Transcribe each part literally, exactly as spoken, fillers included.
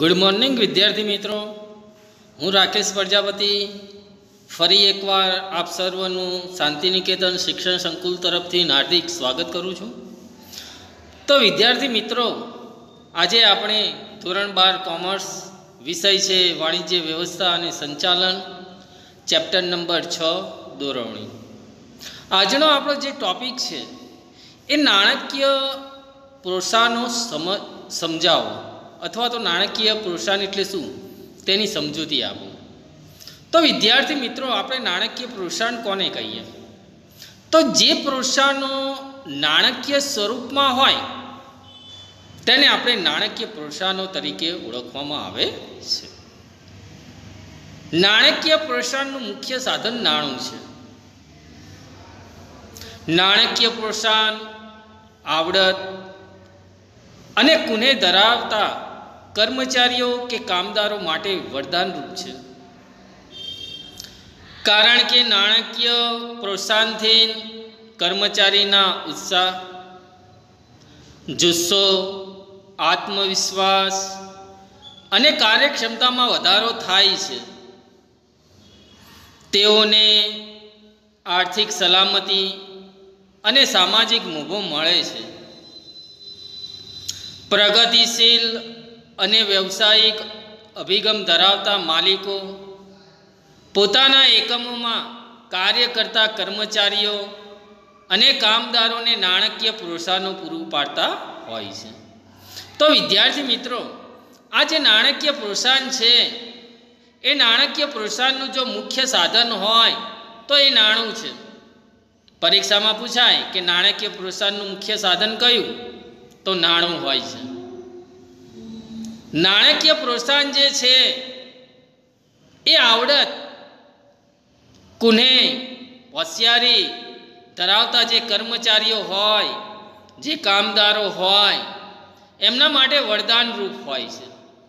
Good morning विद्यार्थी मित्रों, हूँ राकेश प्रजापति फरी एक बार आप सर्वनु शांतिनिकेतन शिक्षण संकुल तरफथी हार्दिक स्वागत करूँ छूँ। तो विद्यार्थी मित्रों, आज आपणे धोरण बार कॉमर्स विषय है वाणिज्य व्यवस्था और संचालन चैप्टर नंबर छ दोरवणी। आजनो आपणो जे टॉपिक है ए नाणकीय प्रोत्साहनो सम समझावो अथवा तो नाणकीय प्रोत्साहन एटले शुं तेनी समजूती आपो। तो विद्यार्थी मित्रों, आपणे नाणकीय प्रोत्साहन कोने कहीए? तो जे प्रोत्साहनो नाणकीय स्वरूपमां होय तेने आपणे नाणकीय प्रोत्साहनो तरीके ओळखवामां आवे छे। नाणकीय प्रोत्साहननुं मुख्य साधन नाणुं छे। नाणकीय प्रोत्साहन आवडत अने गुणे धरावता कर्मचारीओ के कामदारों माटे वरदान रूप छे। कारण के नाणकीय प्रोत्साहन थी कर्मचारीना उत्साह, जुस्सो, आत्मविश्वास अने कार्यक्षमता में वधारो थाय छे। तेओने आर्थिक सलामती अने सामाजिक मोभो मळे छे। प्रगतिशील अने व्यावसायिक अभिगम धरावता मालिको पोताना एकमोमां कार्य करता कर्मचारीओ अने कामदारोने नाणकीय प्रोत्साहनो पूरुं पाडता होय छे। तो विद्यार्थी मित्रों, आ जे नाणकीय प्रोत्साहन छे ए नाणकीय प्रोत्साहननुं जो मुख्य साधन होय तो ए नाणुं छे। परीक्षा में पूछाय कि नाणकीय प्रोत्साहननुं मुख्य साधन कयुं? तो नाणुं होय छे। नाणकीय प्रोत्साहन जे छे ए आवडत, कुने, होशियारी धरावता जे कर्मचारीओ होय, जे कामदारो होय एमना माटे वरदान रूप होय छे।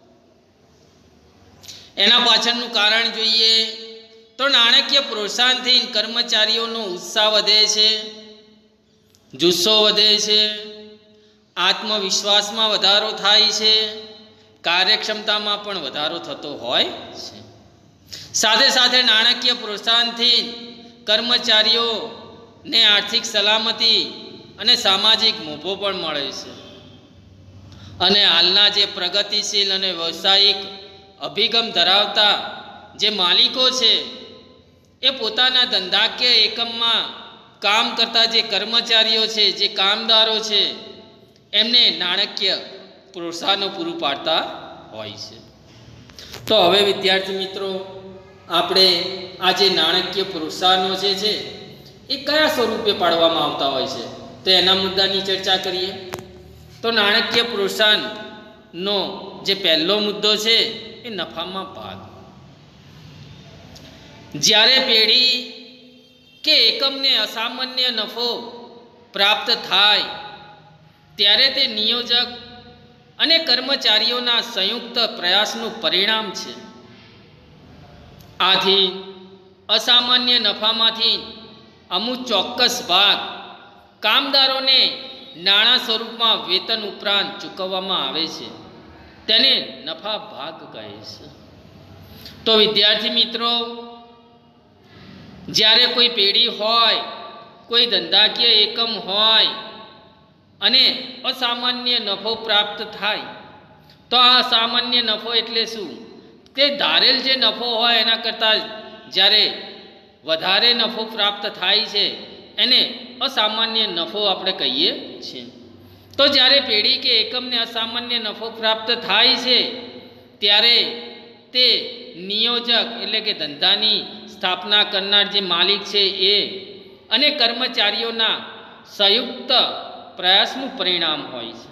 एना पाछळनुं कारण जोईए तो नाणकीय प्रोत्साहन थी कर्मचारीओनो उत्साह वधे छे, जुस्सो वधे छे, आत्मविश्वास में वधारो थाय छे, कार्यक्षमता में पण वधारो थतो होय छे। साथे साथे नाणकीय प्रोत्साहन थी कर्मचारीओ ने आर्थिक सलामती अने सामाजिक मोभो पण मळे छे। अने हालना जे प्रगतिशील अने व्यवसायिक अभिगम धरावता जे मालिको छे ए पोताना धंधाकीय एकम में काम करता जे कर्मचारीओ छे, जे कामदारो छे एमने नाणकीय प्रोत्साहनो पूरुं पाडता होय छे। तो हवे विद्यार्थी मित्रों, आपणे आ जे नाणकीय प्रोत्साहनो जे छे ए कया स्वरूपे पाडवामां आवता होय छे तो एना मुद्दानी चर्चा करीए। तो नाणकीय प्रोत्साहननो जे पहेलो मुद्दो छे ए नफामां भाग। ज्यारे पेढ़ी के एकम ने असामान्य नफो प्राप्त थाय त्यारे ते नियोजक अने कर्मचारीओना संयुक्त प्रयासनुं परिणाम छे। आथी असामान्य नफामांथी अमुक चोक्कस भाग कामदारोने नाणां स्वरूपमां वेतन उपरांत चूकववामां आवे छे, तेने नफा भाग कहे छे। तो विद्यार्थी मित्रों, ज्यारे कोई पेढ़ी होय, कोई धंधाकीय एकम होय अने असामान्य नफो प्राप्त थाय तो आ असामान्य नफो एटले शुं? ते धारेल जे नफो होय एना करता ज्यारे वधारे नफो प्राप्त थाय छे एने असामान्य नफो आपणे कहीए छीए। तो ज्यारे पेढ़ी के एकम ने असामान्य नफो प्राप्त थाय छे त्यारे ते नियोजक एटले के धंधानी स्थापना करनार जे मालिक छे ए अने कर्मचारीओना संयुक्त प्रयासनुं परिणाम होय छे।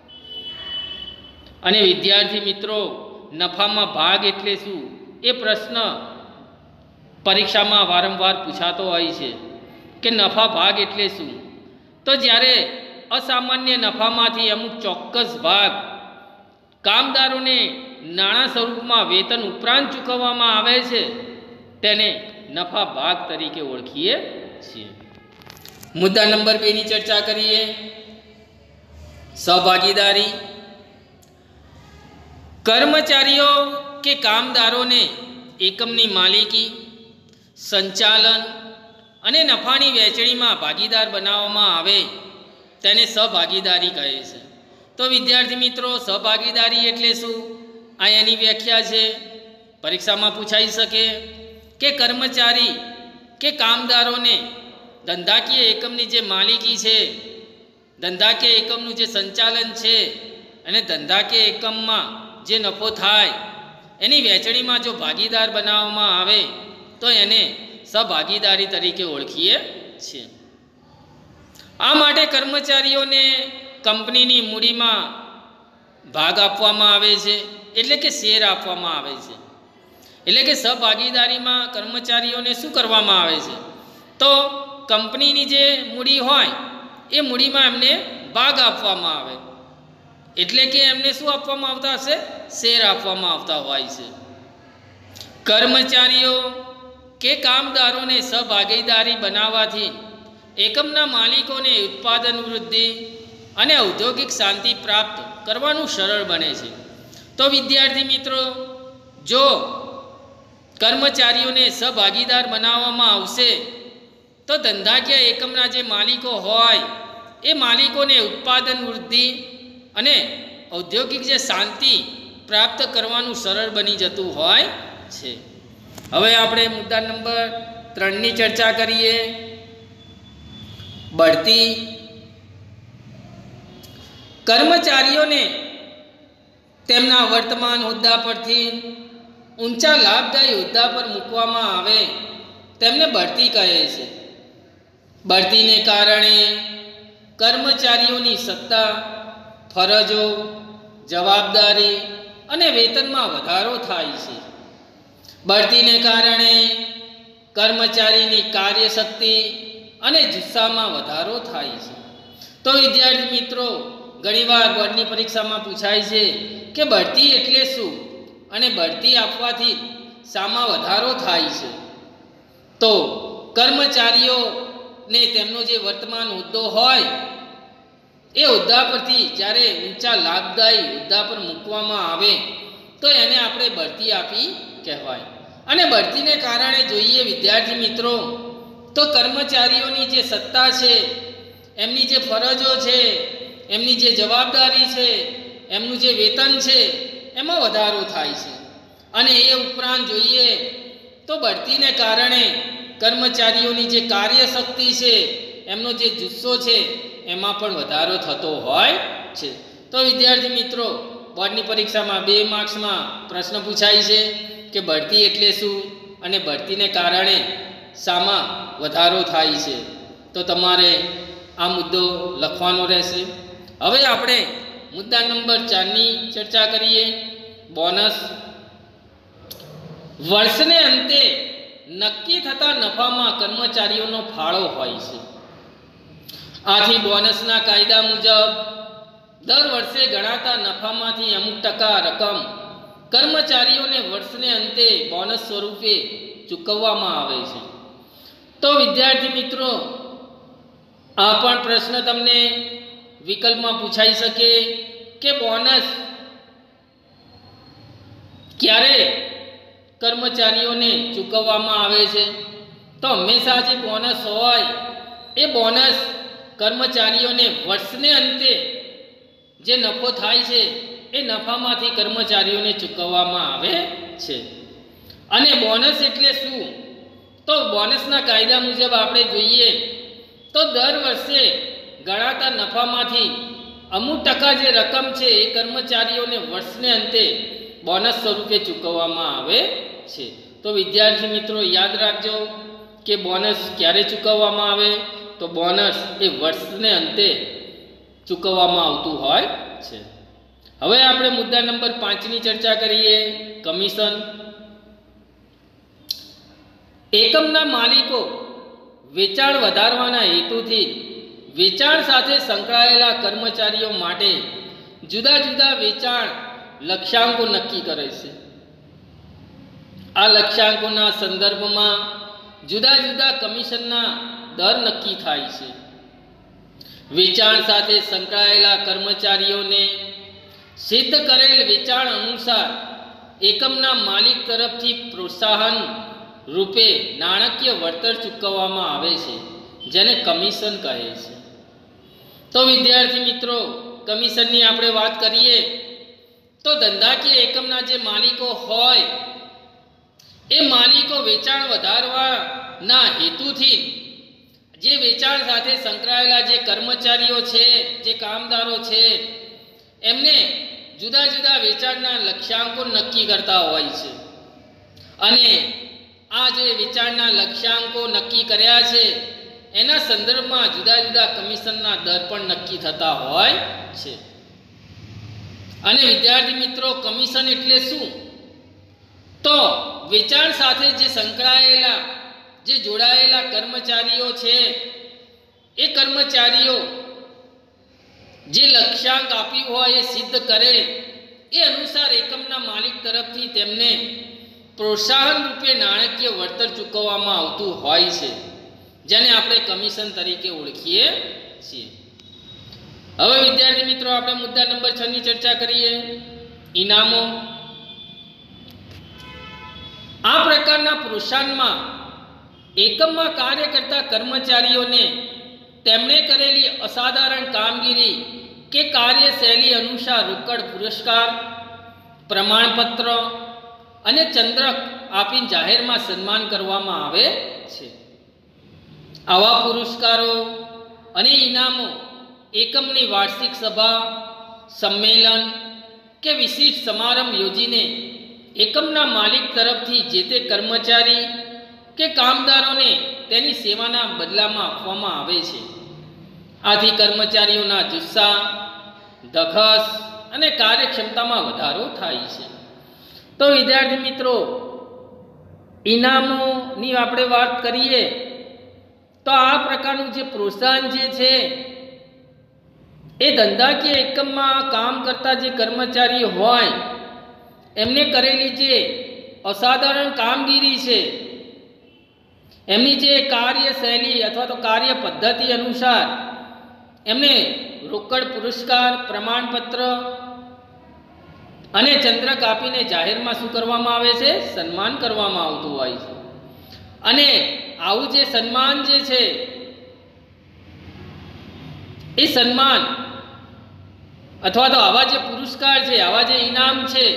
अने विद्यार्थी मित्रों, नफामां भाग एटले शुं ए प्रश्न परीक्षा में वारंवार पूछातो होय छे कि नफा भाग एटले शुं? तो ज्यारे असामान्य नफामांथी अमुक चोक्कस भाग कामदारोने नाणां स्वरूपमां वेतन उपरांत चूकववामां आवे छे तेने नफा भाग तरीके ओळखीए छीए। मुद्दा नंबर बे नी चर्चा करिए। सहभागीदारी। કર્મચારીઓ કે કામદારોને એકમની માલિકી, સંચાલન અને નફાની વહેંચણીમાં ભાગીદાર બનાવવામાં આવે તેને સહભાગીદારી કહે છે. તો વિદ્યાર્થી મિત્રો, સહભાગીદારી એટલે શું? આ એની વ્યાખ્યા છે. પરીક્ષામાં પૂછાઈ શકે કે કર્મચારી કે કામદારોને ધંધાકીય એકમની જે માલિકી છે, ધંધાકીય એકમનું જે સંચાલન છે અને ધંધાકીય એકમમાં જે નફો થાય એની વહેંચણીમાં જો ભાગીદાર બનાવવામાં આવે તો એને સહભાગીદારી તરીકે ઓળખીએ છીએ. આ માટે કર્મચારીઓને કંપનીની મૂડીમાં ભાગ આપવામાં આવે છે, એટલે કે શેર આપવામાં આવે છે. એટલે કે સહભાગીદારીમાં કર્મચારીઓને શું કરવામાં આવે છે? તો કંપનીની જે મૂડી હોય એ મૂડીમાં એમને ભાગ આપવામાં આવે, એટલે કે એમને શું આપવામાં આવતા હશે? શેર આપવામાં આવતા હોય છે. કર્મચારીઓ કે કામદારોને સહભાગીદારી બનાવવાથી એકમના માલિકોને ઉત્પાદન વૃદ્ધિ અને ઔદ્યોગિક શાંતિ પ્રાપ્ત કરવાનું સરળ બને છે. તો વિદ્યાર્થી મિત્રો, જો કર્મચારીઓને સહભાગીદાર બનાવવામાં આવશે તો ધંધાકીય એકમના જે માલિકો હોય એ માલિકોને ઉત્પાદન વૃદ્ધિ અને ઔદ્યોગિક જે શાંતિ પ્રાપ્ત કરવાનું સરળ બની જતું હોય છે. હવે આપણે મુદ્દા નંબર ત્રણની ચર્ચા કરીએ. બઢતી. કર્મચારીઓને તેમના વર્તમાન હોદ્દા પરથી ઊંચા લાભદાયી હોદ્દા પર મૂકવામાં આવે તેમને બઢતી કહે છે. બઢતીને કારણે કર્મચારીઓની સત્તા, ફરજો, જવાબદારી અને વેતનમાં વધારો થાય છે. બઢતીને કારણે કર્મચારીની કાર્યશક્તિ અને જુસ્સામાં વધારો થાય છે. તો વિદ્યાર્થી મિત્રો, ઘણીવાર બોર્ડની પરીક્ષામાં પૂછાય છે કે બઢતી એટલે શું અને બઢતી આપવાથી શામાં વધારો થાય છે? તો કર્મચારીઓને તેમનો જે વર્તમાન હોદ્દો હોય એ હોદ્દા પરથી જ્યારે ઊંચા લાભદાયી હોદ્દા પર મૂકવામાં આવે તો એને આપણે બઢતી આપી કહેવાય. અને બઢતીને કારણે જોઈએ વિદ્યાર્થી મિત્રો, તો કર્મચારીઓની જે સત્તા છે, એમની જે ફરજો છે, એમની જે જવાબદારી છે, એમનું જે વેતન છે એમાં વધારો થાય છે. અને એ ઉપરાંત જોઈએ તો બઢતીને કારણે કર્મચારીઓની જે કાર્યશક્તિ છે, એમનો જે જુસ્સો છે એમાં પણ વધારો થતો હોય છે. તો વિદ્યાર્થી મિત્રો, બોર્ડની પરીક્ષામાં બે માર્ક્સમાં પ્રશ્ન પૂછાય છે કે બઢતી એટલે શું અને બઢતીને કારણે શામાં વધારો થાય છે. તો તમારે આ મુદ્દો લખવાનો રહેશે. હવે આપણે મુદ્દા નંબર ચારની ચર્ચા કરીએ. બોનસ. વર્ષને અંતે નક્કી થતા નફામાં કર્મચારીઓનો ફાળો હોય છે. આથી બોનસના કાયદા મુજબ દર વર્ષે ગણાતા નફામાંથી અમુક ટકા રકમ કર્મચારીઓને વર્ષને અંતે બોનસ સ્વરૂપે ચૂકવવામાં આવે છે. તો વિદ્યાર્થી મિત્રો, આ પણ પ્રશ્ન તમને વિકલ્પમાં પૂછાઈ શકે કે બોનસ ક્યારે કર્મચારીઓને ચૂકવવામાં આવે છે? તો હંમેશા જે બોનસ હોય એ બોનસ કર્મચારીઓને વર્ષને અંતે જે નફો થાય છે એ નફામાંથી કર્મચારીઓને ચૂકવવામાં આવે છે. અને બોનસ એટલે શું? તો બોનસના કાયદા મુજબ આપણે જોઈએ તો દર વર્ષે ગણાતા નફામાંથી અમુક ટકા જે રકમ છે એ કર્મચારીઓને વર્ષને અંતે બોનસ સ્વરૂપે ચૂકવવામાં આવે છે. તો વિદ્યાર્થી મિત્રો, યાદ રાખજો કે બોનસ ક્યારે ચૂકવવામાં આવે? તો બોનસ એ વર્ષને અંતે ચૂકવવામાં આવતું હોય છે. હવે આપણે મુદ્દા નંબર પાંચની ચર્ચા કરીએ. કમિશન. એકમના માલિકો વેચાણ વધારવાના હેતુથી વેચાણ સાથે સંકળાયેલા કર્મચારીઓ માટે જુદા જુદા વેચાણ લક્ષ્યાંકો નક્કી કરે છે. આ લક્ષ્યાંકોના સંદર્ભમાં જુદા જુદા કમિશનના દર નક્કી થાય છે. વેચાણ સાથે સંકળાયેલા કર્મચારીઓને સિદ્ધ કરેલ વેચાણ અનુસાર એકમના માલિક તરફથી પ્રોત્સાહન રૂપે નાણાકીય વળતર ચૂકવવામાં આવે છે, જેને કમિશન કહે છે. તો વિદ્યાર્થી મિત્રો, કમિશનની આપણે વાત કરીએ તો ધંધાકીય એકમના જે માલિકો હોય એ માલિકો વેચાણ વધારવાના હેતુથી જે વેચાણ સાથે સંકળાયેલા જે કર્મચારીઓ છે, જે કામદારો છે, એમને જુદા જુદા વેચાણના લક્ષ્યાંકો નક્કી કરતા હોય છે. અને આ જે વેચાણના લક્ષ્યાંકો નક્કી કર્યા છે એના સંદર્ભમાં જુદા જુદા કમિશનના દર પણ નક્કી થતા હોય છે. અને વિદ્યાર્થી મિત્રો, કમિશન એટલે શું? તો વેચાણ સાથે જે સંકળાયેલા જે જોડાયેલા કર્મચારીઓ છે એ કર્મચારીઓ જે લક્ષ્યાંક આપ્યું હોય એ સિદ્ધ કરે એ અનુસાર એકમના માલિક તરફથી તેમને પ્રોત્સાહન રૂપે નાણાકીય વળતર ચૂકવવામાં આવતું હોય છે, જેને આપણે કમિશન તરીકે ઓળખીએ છીએ. હવે વિદ્યાર્થી મિત્રો, આપણે મુદ્દા નંબર છ ની ચર્ચા કરીએ. ઇનામો. આ પ્રકારના પ્રોત્સાહનમાં એકમમાં કાર્ય કરતા કર્મચારીઓને તેમણે કરેલી અસાધારણ કામગીરી કે કાર્યશૈલી અનુસાર રોકડ પુરસ્કાર, પ્રમાણપત્ર અને ચંદ્રક આપીને જાહેરમાં સન્માન કરવામાં આવે છે. આવા પુરસ્કારો અને ઇનામો એકમની વાર્ષિક સભા, સંમેલન કે વિશિષ્ટ સમારંભ યોજીને એકમના માલિક તરફથી જે તે કર્મચારી કે કામદારોને તેની સેવાના બદલામાં આપવામાં આવે છે. આથી કર્મચારીઓના જુસ્સા, ધગશ અને કાર્યક્ષમતામાં વધારો થાય છે. તો વિદ્યાર્થી મિત્રો, ઇનામોની આપણે વાત કરીએ તો આ પ્રકારનું જે પ્રોત્સાહન જે છે એ ધંધાકીય એકમમાં કામ કરતા જે કર્મચારી હોય એમને કરેલી જે અસાધારણ કામગીરી છે, એમની જે કાર્યશૈલી અથવા તો કાર્ય પદ્ધતિ અનુસાર એમને રોકડ પુરસ્કાર, પ્રમાણપત્ર અને ચંદ્રક આપીને જાહેરમાં શું કરવામાં આવે છે? સન્માન કરવામાં આવતું હોય છે. અને આવું જે સન્માન જે છે એ સન્માન અથવા તો આવા જે પુરસ્કાર છે, આવા જે ઇનામ છે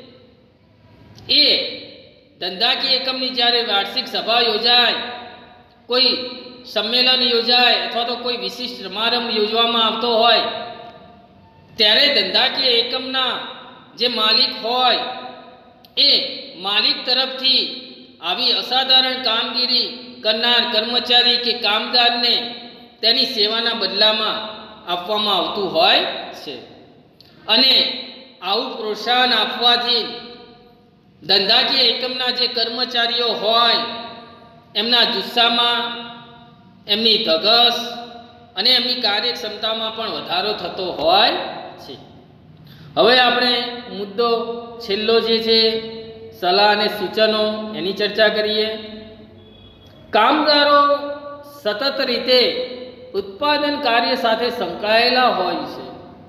એ ધંધાકીય એકમની જ્યારે વાર્ષિક સભા યોજાય, કોઈ સંમેલન યોજાય અથવા તો કોઈ વિશિષ્ટ સમારંભ યોજવામાં આવતો હોય ત્યારે ધંધાકીય એકમના જે માલિક હોય એ માલિક તરફથી આવી અસાધારણ કામગીરી કરનાર કર્મચારી કે કામદારને તેની સેવાના બદલામાં આપવામાં આવતું હોય છે. અને આવું પ્રોત્સાહન આપવાથી ધંધાકીય એકમના જે કર્મચારીઓ હોય એમના જુસ્સામાં, એમની ધગશ અને એમની કાર્યક્ષમતામાં પણ વધારો થતો હોય છે. હવે આપણે મુદ્દો છેલ્લો જે છે સલાહ અને સૂચનો, એની ચર્ચા કરીએ. કામદારો સતત રીતે ઉત્પાદન કાર્ય સાથે સંકળાયેલા હોય છે.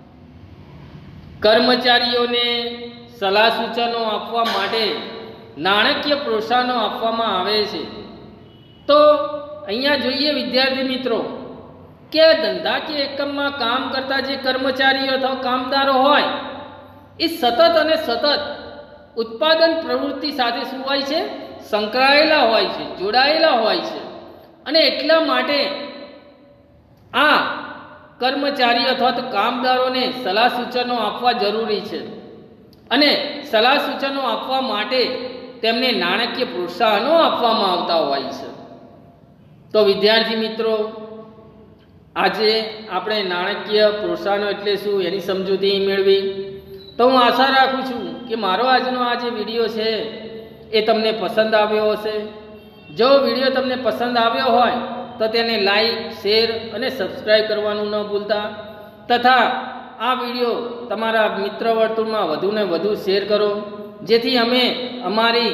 કર્મચારીઓને સલાહ સૂચનો આપવા માટે નાણાકીય પ્રોત્સાહનો આપવામાં આવે છે. તો અહીંયા જોઈએ વિદ્યાર્થી મિત્રો કે ધંધાકીય એકમમાં કામ કરતા જે કર્મચારીઓ અથવા કામદારો હોય એ સતત અને સતત ઉત્પાદન પ્રવૃત્તિ સાથે શું હોય છે? સંકળાયેલા હોય છે, જોડાયેલા હોય છે. અને એટલા માટે આ કર્મચારી અથવા તો કામદારોને સલાહ સૂચનો આપવા જરૂરી છે. અને સલાહ સૂચનો આપવા માટે તેમને નાણાકીય પ્રોત્સાહનો આપવામાં આવતા હોય છે. તો વિદ્યાર્થી મિત્રો, આજે આપણે નાણાકીય પ્રોત્સાહનો એટલે શું એની સમજૂતી મેળવી. તો હું આશા રાખું છું કે મારો આજનો આ જે વિડીયો છે એ તમને પસંદ આવ્યો હશે. જો વિડીયો તમને પસંદ આવ્યો હોય તો તેને લાઈક, શેર અને સબસ્ક્રાઈબ કરવાનું ન ભૂલતા. તથા આ વિડીયો તમારા મિત્ર વર્તુળમાં વધુને વધુ શેર કરો, જેથી અમે અમારી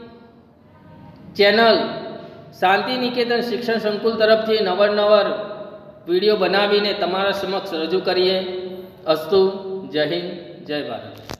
ચેનલ શાંતિ નિકેતન શિક્ષણ સંકુલ તરફથી નવરનવર વિડીયો બનાવીને તમારા સમક્ષ રજૂ કરીએ. અસ્તુ. જય હિન્દ, જય ભારત.